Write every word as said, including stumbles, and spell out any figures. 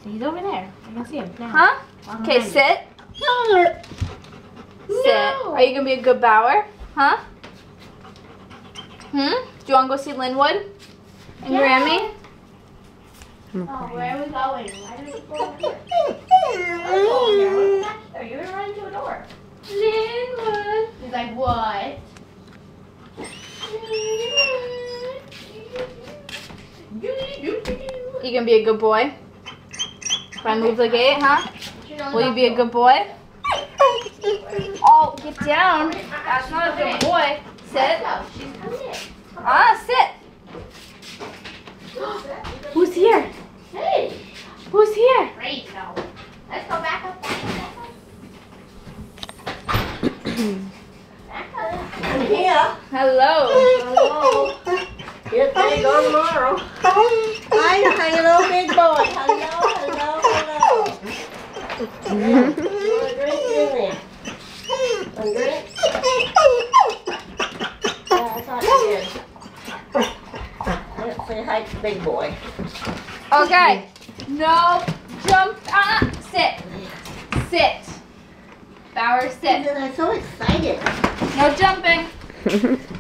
He's over there. I can see him now. Huh? Okay, sit. Sit. Are you gonna be a good bower? Huh? Hmm? Do you wanna go see Linwood and Yeah. Grammy? Oh, where are we going? Why did we go over here? Let's go over here. What's back there? You're gonna run into a door. Linwood. He's like, what? You gonna be a good boy? If I move the gate, huh? Will you be a good boy? Oh, get down. That's not a good boy. Sit. She's coming in. Ah, sit. Who's here? Hey. Who's here? Great, no. Let's go back up, back up, back up. I'm here. Hello. Hello. Get big on tomorrow. Hi, hello, big boy. Hello, hello, hello. You want a drink? Get in there. Want a drink? Yeah, I thought you did. Let's say hi to big boy. Okay. No jump. Ah, sit. Sit. Bower, sit. I'm so excited. No jumping.